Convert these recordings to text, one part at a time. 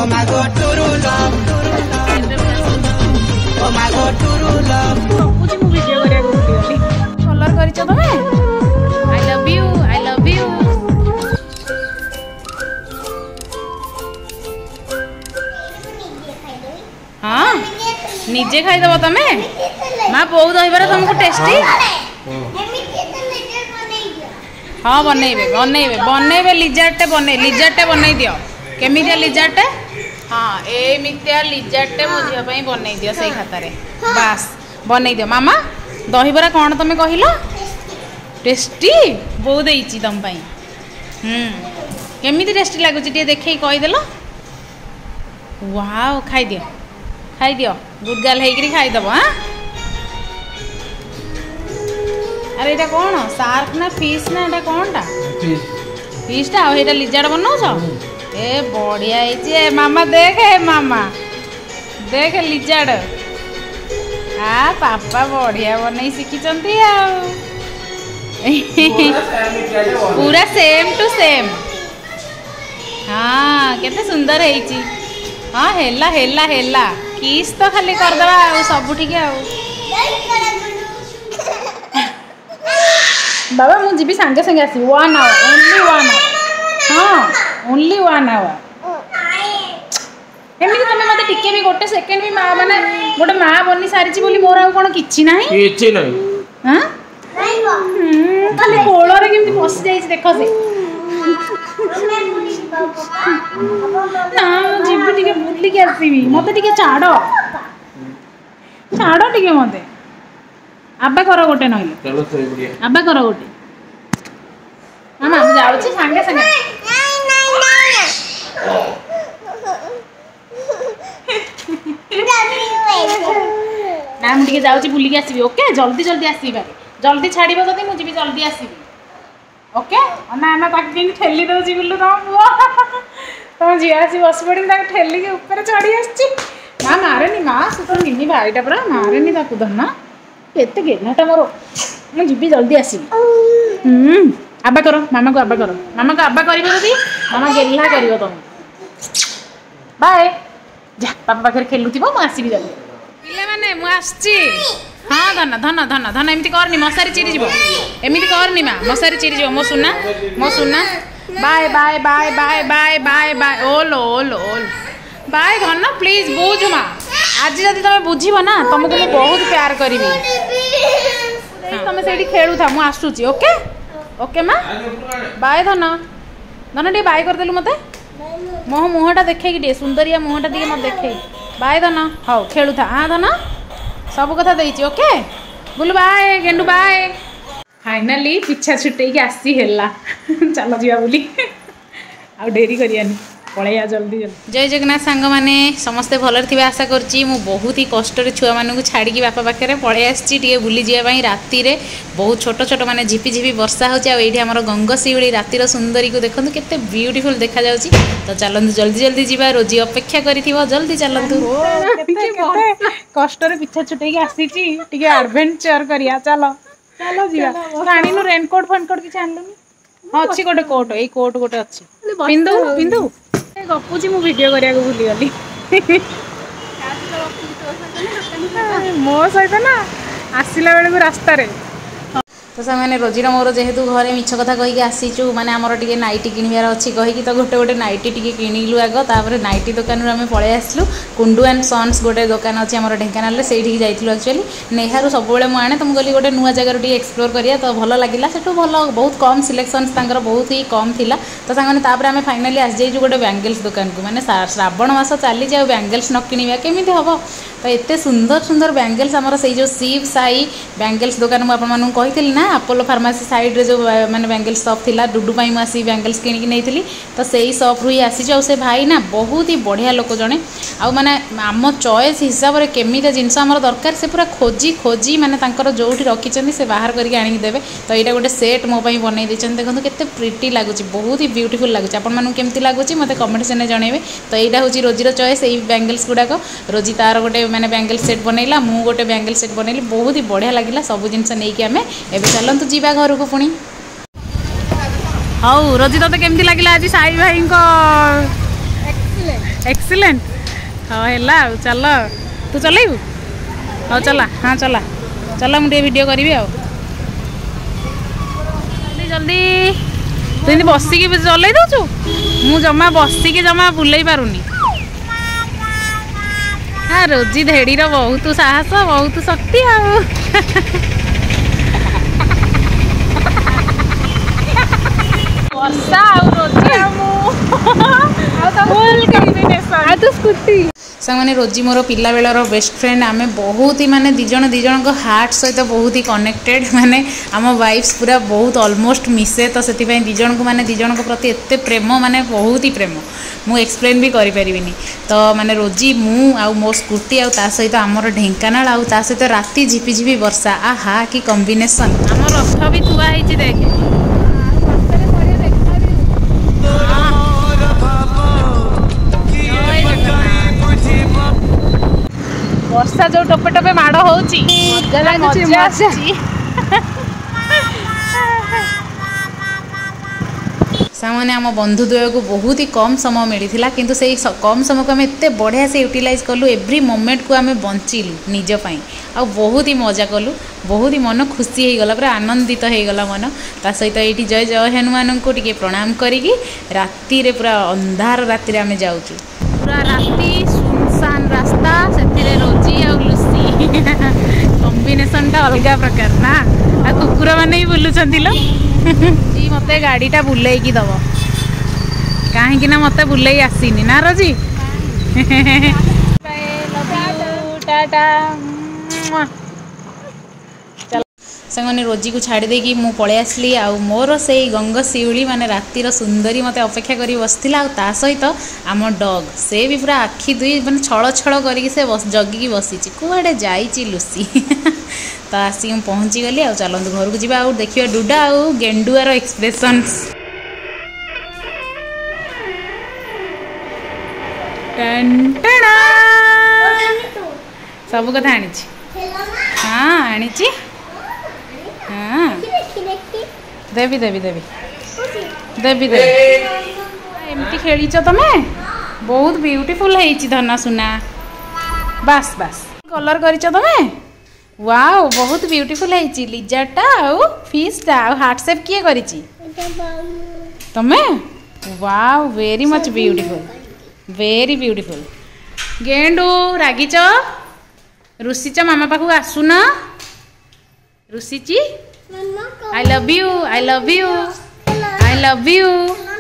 my god, true love. Oh my god, true love. मुझे मु video करिया गुली कलर करिछ तमे आई लव यू हाँ निजे खाई दबो तमे मां बहु दहिबार तुमको टेस्टी हाँ बनइबे लिजार्टे बनई दियो केमितिया लिजार्टे हाँ एमितिया लिजार्टे मो झियो पई बनई दियो सेई खाता रे बास बनई दियो मामा दहिबरा कौन तुम कहल टेस्टी बहु देइची तुम पई केमिति टेस्टी लागुची टे देखै कहि देलो वाओ खाई दियो गुड गर्ल हेकरी खाई दबो हां अरे एटा कौन शार्क ना फिश ना एटा कौनटा फिश टा एटा लिजार्ड बनाउछ ए बढ़िया है मामा देख लिजार्ड आ पापा बढ़िया बनई शिखिचंती पूरा सेम टू सेम हाँ केते सुंदर है हाँ हेला किस तो खाली करदबा सब ठीक है बाबा मु जीबी संगे संगे आसी 1 आवर ओनली 1 आवर हाँ ओनली 1 आवर एमती तुम मत टिके भी गोटे सेकेंड भी माँ माने गोटे माँ बनी सारी बोली मोर आउ कौन किछि नाही हां खाली कोलरे केमती फसी जाई देखो से ना जीबी टिके बुली के आसीबी मते टिके छाड़ो टिके मते आबा करो गोटे नइले चलो सही बढ़िया आबा करो गोटे मामा हम जाउ छी संगे संगे ना हम टिके जाउ छी बुली के आसीबी ओके जल्दी आसीबी बारे जल्दी छाड़ीबो जदी मु जीबी जल्दी आसीबी ओके ना ना ताक केन ठेली दो जी बिल्लू तुम जी आसी बस पड़ी ताक ठेली के ऊपर चढ़ी आछी ना मारेनी माँ सुतो निनी भाईटा पूरा मारेनी ताकू धरना केते गेलाटा मोर मु जीबी जल्दी आसीबी आबा करो मामा को आबा करिबो जदी मामा गेल्ला करिवो तुम बाय जा पापा पाखर खेलुथिबो मु आसीबी जल्दी पिले माने मु आछी हाँ धन एमती करनी मशारी चिरी जीवो एमती करनी माँ मशारी चिरी जीवो मो सुना बाय ओल बाय धन प्लीज बुझ माँ आज जब तुम बुझब ना तुमको मुझे बहुत प्यार करी तुम से खेलु था मुझे आसूची ओके ओके माँ बाय धन टे बाय करदेलु मत मो मुहटा देखे टे सुंदरिया मुहटा टे मत देखे बाय धन हाँ खेलु था हाँ धन सब कथा देइची ओके बुलु बाय गेंडू बाय फाइनली पिछा छुटे के आसी हेला चलो जिया बुली आ डेरी करियानी पळैया जल्दी जय जगन्नाथ सांग माने समस्ते भलर थिबे आशा करची मु बहुत ही कष्ट रे छुआ मानू छाड़ी की बापा पाखे पळै आसी टिके बुली जिया पई राती रे बहुत छोट छोट माने झिपी झिपी वर्षा होची आ एठी हमर गंगशिउली राती रो सुंदरी को देखंतु केते ब्यूटीफुल देखा जाउची तो चलंतु जल्दी जीवा रोजी अपेक्षा करिथिबो जल्दी चलंतु केते कष्ट रे पिछा छुटे के आसी ची टिके एडवेंचर करिया चलो जीवा रानी नु रेनकोट फनकोट कि छानलुनी हां अछि गोटे कोट ए कोट गोटे अछि पिंदु गपुची मु वीडियो करिया को भूली गली मो सहित ना आसला बेले को रास्ता रे तो से रोजीर मोर जेहेतु घरे मिछ कथा कहीकि आसीचु माने आमर टिके नाइटी किणवार अच्छी कहीकि तो गोटे नाइटी टिके किणिलु आग तापर नाइटी दुकान आम पळै आसलु कुंडू एंड सन्स गोटे दुकान अच्छी आम ढेंकानाल से जाइलु एक्चुअली नेहारू सब मुझे आने तो मुझे गोटे नुआ जगार एक्सप्लोर करिया तो भल लगिला सेठू भल बहुत कम सिलेक्शंस तांकर बहुत ही कम थिला तो सांगने तापर आम फाइनाली आसी जाइजु गोटे बैंगल्स दुकान को माने श्रावण मास चली जाए बैंगल्स न किणवा केमिति हबो तो एते सुंदर सुंदर बैंगल्स आमर से जो शिव साई बैंगल्स दुकान मुझे आपको कही ना अपोलो फार्मासी साइड रे जो माने बैंगल्स शॉप थिला डुडू पाई मु आसी बैंगल्स किणी की नहीं तो सही शॉप रु ही आसी से भाई ना बहुत ही बढ़िया लोक जड़े आ माने आम चॉइस हिसाब से केमिता जिनस आमर दरकार से पूरा खोजी खोजी माने तांकर जोठी रखिचंदी से बाहर करके आनी देबे तो यहाँ गोटे सेट मो पई बनै देछन देखंतु केते प्रिटी लागुची बहुत ही ब्यूटीफुल लागुची आपन मानु केमती लागुची मते कमेंट सेने जणेबे तो एटा होची रोजीर चॉइस एई बैंगल्स गुडाको रोजी तार गोटे माने बैंगल सेट बनैला मु गोटे बैंगल सेट बनैली बहुत ही बढ़िया लागिला सब जिनस नै कि आमे एबे चलंतु जीवा घर को पुणी हाउ रोजी तो केमती लागिला आज साई भाई को एक्सीलेंट हाँ है चल तू चलू हाँ चला हाँ चला चल मुझे वीडियो करी आ जल्दी तु इतनी बसिकी चल दौचु मु जमा बसिकी जमा बुले पारुनी हाँ रोजी धेड़ीर बहुत साहस बहुत शक्ति वर्षा सामने रोजी मोर पिला बेलर बेस्ट फ्रेंड आम बहुत ही माने दिज को हार्ट सहित बहुत ही कनेक्टेड माने आम वाइफ्स पूरा बहुत ऑलमोस्ट मिसे तो से दिज को माने दिज को प्रति एत प्रेम माने बहुत ही प्रेम मु एक्सप्लेन भी करि परिबिनी तो माने रोजी मु आ मो स्कूटी आ ता सहित आमर ढेंकानाल आ ता सहित राति झिपी झिपी वर्षा आहा कि कॉम्बिनेशन आम रथ भी थुआ होइछि देखे वर्षा जो टपे टपे माड़ होची सामने आम बंधुद्वय को बहुत ही कम समय मिलता किंतु से कम समय को आम एत बढ़िया से यूटिलाइज कलु एव्री मोमेंट को आम बंचिलु निजपाई आ बहुत ही मजा कलु बहुत ही मन खुशी हो गला पूरा आनंदित हो गला मन ता सहित ये जय जय हनुमान को टिके प्रणाम करी राति रे पूरा अंधार राति रे आम जाऊँ पूरा राति सुनसान रास्ता से रोजी आ लुसी कॉम्बिनेशन टा अलग प्रकार ना आ कुकुर माने ही बुलुचंती लो जी मते गाड़ीटा बुलेई की दब कहीं ना मते बुलेई आसीनी ना रोजी टाटा साने रोजी को छाड़ी देकी मु पलि आसली आ मोर से गंग शिउली माने रातिर सुंदरी मते अपेक्षा करी बसथिला आ सहित आम डग से भी पूरा आखि दुई माने छळ छळ करी से जगिकी बसीची कुआडे जाईची लुसी तो आसी मु पहुँची गली आ चलतु घर को जीवा देखिया डुडा आ गेंडुआर एक्सप्रेशंस सब कथा आनी हाँ आनी हाँ देवी देवी देवी देवी देवी एमती खेलीच तमे बहुत ब्यूटीफुल है धना सुना बास बास कलर करिच तमे वाओ बहुत ब्यूटीफुल है लिजाटा आउ फिशटा आउ हार्ट शेप किए करिची तमे वाओ वेरी मच ब्यूटीफुल गेंडू रागिच रुसीच मामा पाखु आसुन रुसीची I love you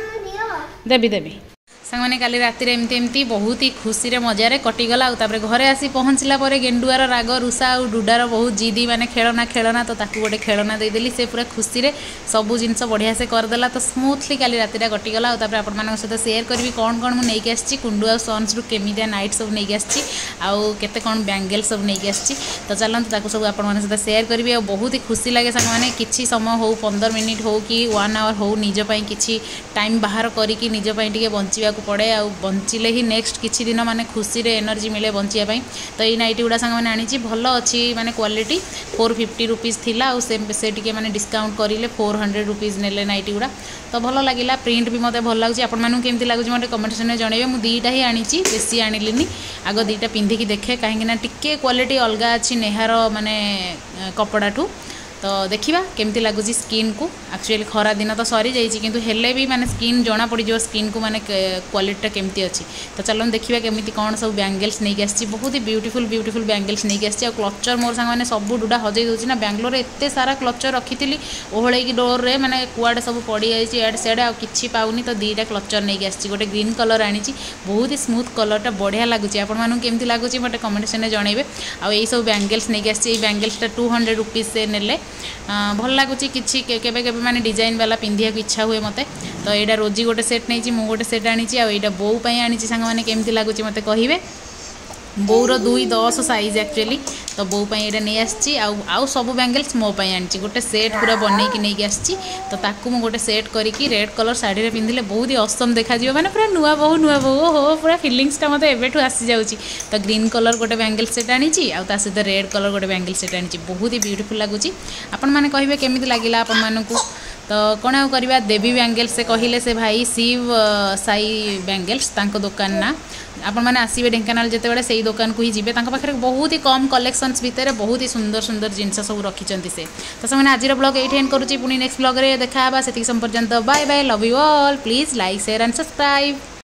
Devi Devi सांगने काली राति एमती बहुत ही खुशी रे मजारे कटिगला तापर घरे आसी पहुँचला पर गेंडुआर राग रुषा और डुडार बहुत जिदी माने खेलना तो ताकू गोटे खेलना देदेली से पूरा खुशी रे सबू जिनस बढ़िया से करदेला तो स्मूथली काली रातिटा कटिगला तापर आपण मानक सहित शेयर करी कौन कौन मुझे नहीं आसी कुंडू आ सन्स रु केमितिया नाइट सब नहीं आसी आउ केते कौन बैंगल सब नहीं आसी तो चलते ताकू सब आपण मानक सहित शेयर करी आ बहुत ही खुशी लगे सांग मैंने किसी समय हो 15 मिनिट हो कि 1 आवर हो निजपाई किसी टाइम बाहर करी निजपाई टिके बंचिया पड़े आ बंचिले ही नेक्स्ट किसी दिन माने खुशी रे एनर्जी मिले बंचियापाई तो ये नाइटी गुड़ा सांग मैंने आनी भल अच्छी माने क्वालिटी 450 रुपीज़ थिला से टिके माने डिस्काउंट करें 400 रुपीज़ नेले नाइटी गुड़ा तो भल लगिला प्रिंट भी मते भल लगुच आपण केमती लगुच मते कमेंट सेक्शन में जनइबे मु दीटा ही आनी बेसी आनिलिनी आग दीटा पिंधिकी देखे कहीं टिके क्वालिटी अलग अच्छी नेहार माने कपड़ा ठू तो देखा केमती लगुच स्किन को एक्चुअली खरा दिन तो सरी जाइए किंतु हेले भी माने स्किन जना पड़ जो स्किन को माने क्वालिटी केमती अच्छी तो चलो देखा केमती कौन सब बैंगल्स नहीं आसी बहुत ही ब्यूटीफुल बैंगल्स नहीं आसी क्लचर मोर सांग मैंने सब डुडा हजई दूसरी ना बेंगलोर एत सारा क्लचर रखी ओहल डोर रे माने कुआडे सब पड़ जाए एड सेड आ कि पाऊनी तो दीटा क्लचर नहीं आसी गोटे ग्रीन कलर आनी बहुत ही स्मूथ कलरटा बढ़िया लगुच आपण केमती लगुच मत कमेंट सेक्शन में जनइबे आ यही सब बैंगल्स नहीं आसी बैंगल्सटा 200 रुपीज़ से नेले भल लगुच कि माने डिजाइन वाला पिंधिया इच्छा हुए मते तो यहाँ रोजी गोटे सेट नहीं मु गोटे सेट आनी आईटा बो आनी सांग मैंने केमती लगुच मते कहिबे बोर 2-10 साइज एक्चुअली तो बो ये नहीं आसी आउ सब बैंगल्स मो आनी गोटे सेट पूरा बनई कि नहीं आसी तो ताकू मु गोटे सेट करके रेड कलर साड़ी रे पिंधिले बहुत ही असम देखा माने पूरा नुआ बहु हो पूरा फिलिंग्सटा मत एवेठू आसी जाऊँगी तो ग्रीन कलर गोटे बैंगल सेट आनी सहित रेड कलर गोटे बैंगल सेट आनी बहुत ही ब्यूटीफुल लगुच आपण मैंने कहे केमी लगिला आपण मानकू तो कौन आउ करवा देवी बैंगल्स से कहले से भाई शिव साई बैंगल्स तांको दुकान ना आपण मैंने आसवे ढेंकानाल जिते से दुकान को ही जी पाखे बहुत ही कम कलेक्शंस भितर बहुत ही सुंदर सुंदर जिनस सब रखिंट से। तो से आज ब्लॉग ये एंड करुँची पुणी नेक्स्ट ब्लॉग रे देखा से पर्यंत bye bye love you all please like share and subscribe.